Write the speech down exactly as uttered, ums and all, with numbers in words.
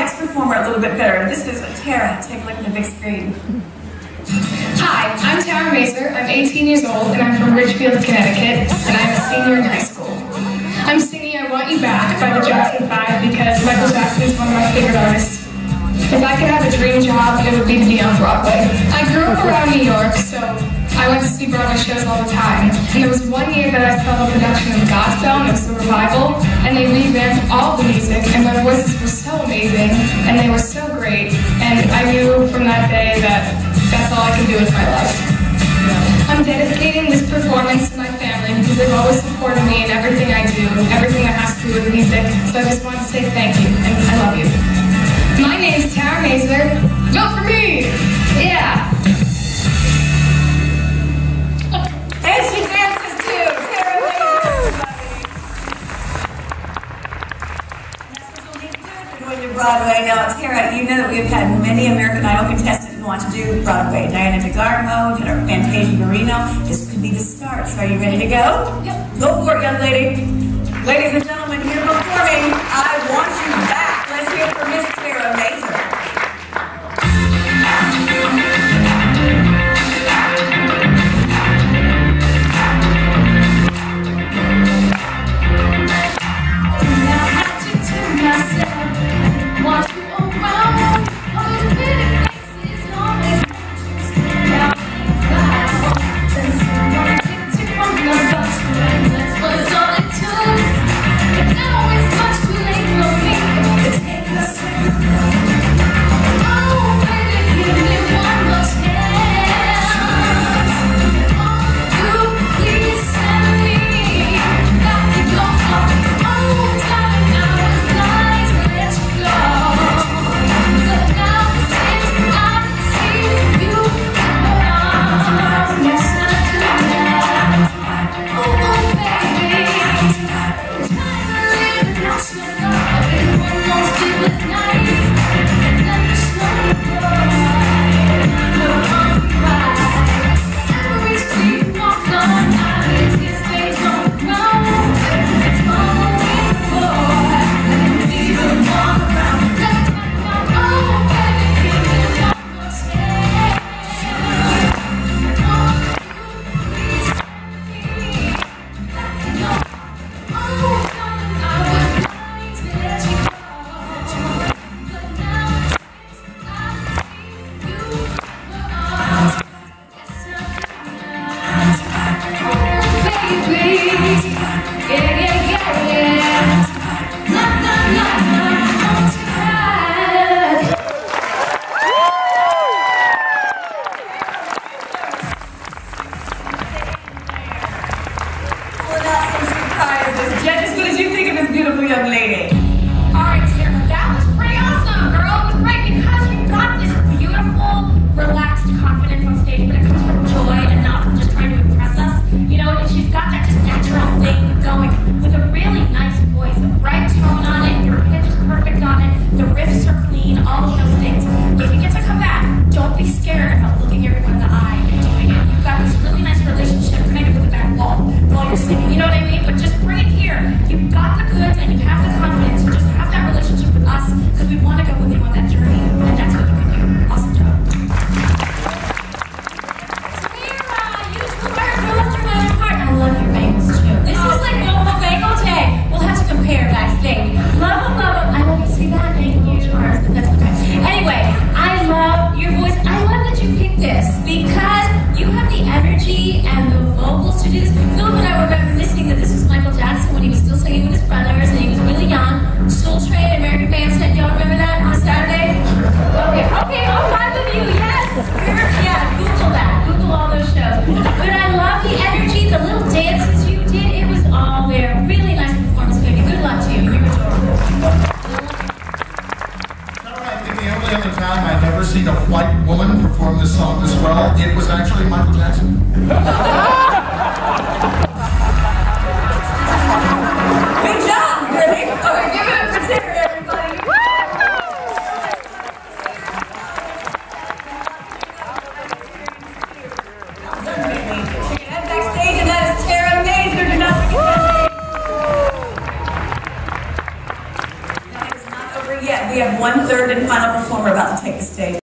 next performer a little bit better. This is Tara. Take a look at the big screen. Hi, I'm Tara Mazer. I'm eighteen years old, and I'm from Ridgefield, Connecticut, and I'm a senior in high school. I'm singing I Want You Back by the Jackson Five because Michael Jackson is one of my favorite artists. If I could have a dream job, it would be to be on Broadway. I grew up around New York, so I went to see Broadway shows all the time. And there was one year that I saw a production of Godspell, and it was a revival, and they revamped all the music, and their voices were so amazing, and they were so great, and I knew from that day that that's all I can do with my life. I'm dedicating this performance to my family because they've always supported me in everything I do, everything that has to do with music, so I just want to say thank you, and I love you. My name is Tara Mazer. Vote for me! Yeah! And she dances too! Tara Mazer, everybody! That's what you'll need to do if you're going to Broadway. Now, Tara, you know that we've had many American Idol contestants who want to do Broadway. Diana DeGarmo, did our Fantasia Marino. This could be the start. So are you ready to go? Yep. Go for it, young lady. Ladies and gentlemen, here performing I Want You Back. Let's hear it for Miss Tara Mazer. Young lady. All right, Tara, that was pretty awesome, girl. It was great because you've got this beautiful, relaxed confidence on stage, but it comes from joy and not from just trying to impress us. You know, and she's got that just natural thing going with a really nice voice, a bright tone on it, your pitch is perfect on it, the riffs are clean, all of those things. If you get to come back, don't be scared of looking everyone in the eye and doing it. You've got this really nice relationship kind of with that wall while you're singing, you know what I mean? But just bring it here. You've got the goods and you have the confidence to just have that relationship with us because we want to go with you on that journey, and that's what you can do. Awesome job. Tara, you two are girls from my heart. I love your bangles too. This is like Global Bagel Day. We'll have to compare backstage. Love them, love them. I love to see that. Thank you, Charles, but that's okay. Anyway, I love your voice. I love that you picked this because you have the energy and the vocals to do this. Philip and I remember listening that this was Michael Jackson when he was still singing with his brothers and he was really young. Soul Train, American Bandstand, y'all remember that on Saturday? Okay, okay, all five of you, yes! You're, yeah, Google that. Google all those shows. But I love the energy, the little dances you did. It was all there. Really nice performance, baby. Good luck to you. You're adorable. I think the only other time I've ever seen a white woman perform this song as well, it was actually Michael Jackson. Good job, Brittany. Okay, give it up for Tara, everybody. Head backstage, and that is Tara Mazer. Do not forget that. No, it's not over over yet. We have one third and final performer about to take the stage.